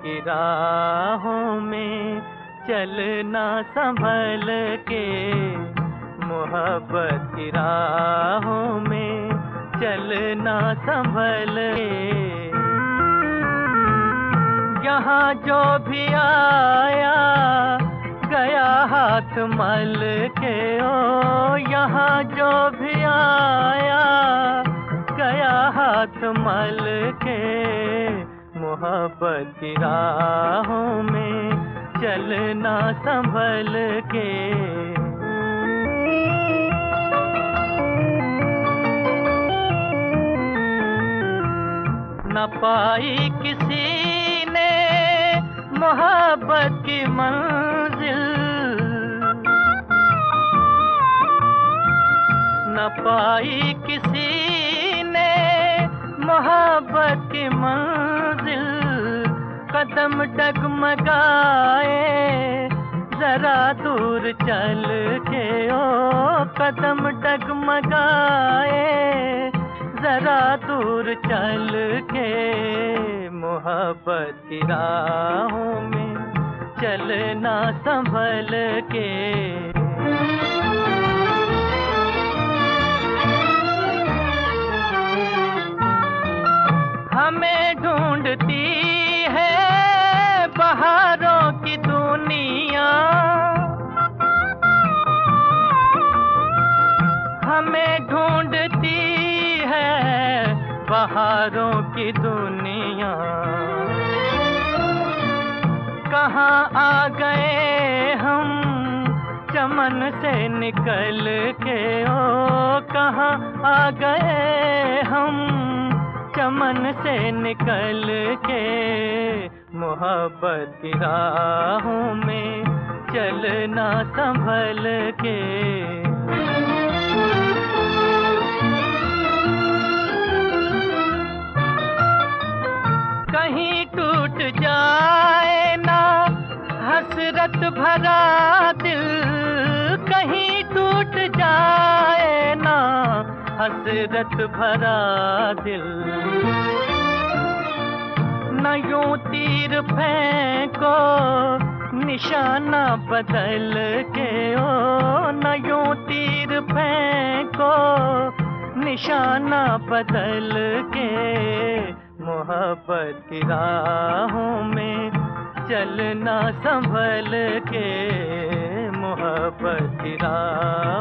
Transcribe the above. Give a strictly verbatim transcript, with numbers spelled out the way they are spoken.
की राहों में चलना संभल के, मोहब्बत की राहों में चलना संभल के। यहाँ जो भी आया गया हाथ मल के, ओ यहाँ जो भी आया गया हाथ मल के, मोहब्बत की राहों में चलना संभल के। न पाई किसी ने मोहब्बत की मंजिल, न पाई किसी ने मोहब्बत की मंजिल। कदम डगमगाए जरा दूर चल के, ओ कदम डगमगाए जरा दूर चल के, मोहब्बत की राहों में चलना संभल के। हमें ढूंढती है बहारों की दुनिया, हमें ढूंढती है बहारों की दुनिया। कहाँ आ गए हम चमन से निकल के, ओ कहाँ आ गए हम चमन से निकल के, मोहब्बत की राहों में चलना संभल के। कहीं टूट जाए ना हसरत भरा दिल, कहीं टूट जाए ना हसरत भरा दिल। न यूं तीर फेंको निशाना बदल के, ओ न यूं तीर फेंको निशाना बदल के, मोहब्बत की राहों में चलना संभल के, मोहब्बत की राह